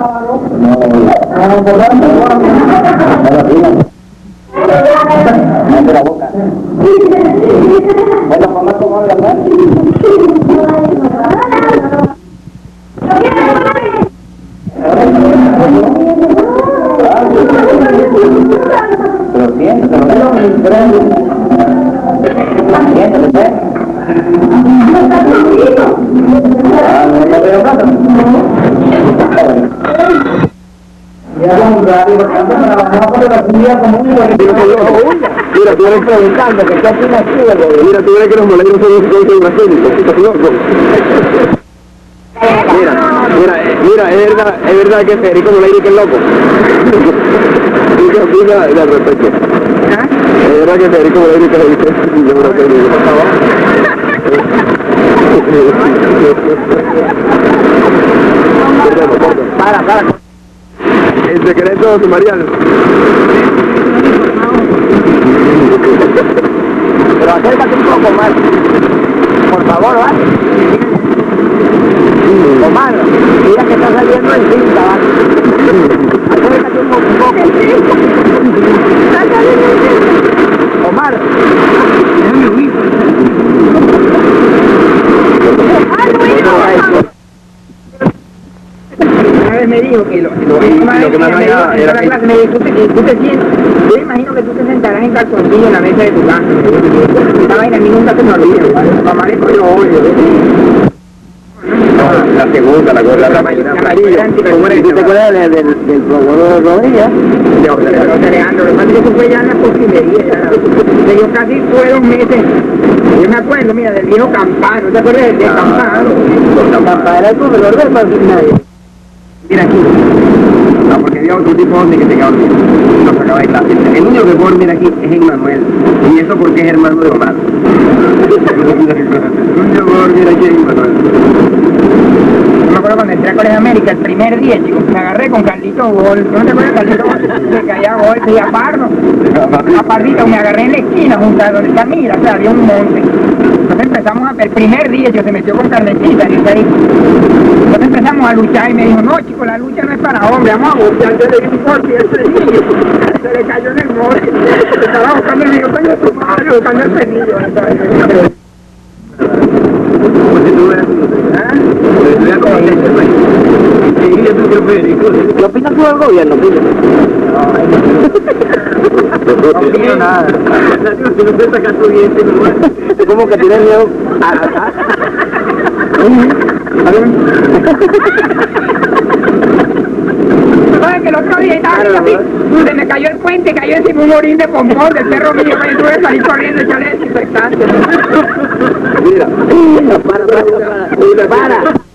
de la boca. Bueno, mamá, ¿cómo habla más? Pero siéntate, no siéntate, pues. ¿No te lo paso? Mira, tú eres preguntando que qué opinas tú. Mira, tú eres que los moleros son brasileños, estás loco. Mira, es verdad que Federico Moleiro que es loco. ¿Tú qué opinas al respecto? Es verdad que Federico Moleiro que es brasileño, por favor. Para. El secreto sumariano. Pero acércate un poco más. Por favor, ¿vale? Omar, mira que está saliendo en cinta, ¿vale? Acércate un poco. Omar. Me dijo que lo que me era la clase, me dijo, tú te sientes, yo imagino que tú te sentarás en calzoncillo en la mesa de tu casa. Esta vaina a mí nunca se me olvida, mamá le cogió odio. La segunda, la mayoría ¿tú te acuerdas del programa de Rodríguez? De Alejandro, lo que pasa es que eso fue ya en la posibilidad, yo casi fue 2 meses. Yo me acuerdo, mira, del viejo Campano, ¿te acuerdas de Campano? Campano era el profesor del Martínez. Mira aquí. No, porque había otro tipo de que te quedaba dormido. No sacaba de clase. El único que puedo dormir aquí es Emmanuel. Y eso porque es hermano de Omar. El único que puedo dormir aquí es Emmanuel. Yo me acuerdo cuando entré a Colegio América, el primer día, chicos, me agarré con Carlito Gol. ¿No te acuerdas de Carlito Gol? Que caía golpe y a Pardo. A Pardito, me agarré en la esquina junto a donde está Mira, o sea, había un monte. Entonces empezamos el primer día, yo se metió con Carnecita, y ahí. Entonces empezamos a luchar y me dijo, no chicos, la lucha no es para hombres, vamos a boxear. Yo le di un golpe y ese niño se le cayó en el monte. Estaba buscando el niño, coño tu madre, buscando el penillo. ¿Qué opinas tú del gobierno, Pino? No opino nada. ¿Cómo que tienes miedo? ¿Sabes que el otro día estaba así? Se me cayó el puente, cayó encima un orín de pompón del perro mío, y tuve que salir corriendo y echarle desinfectante. Mira, para.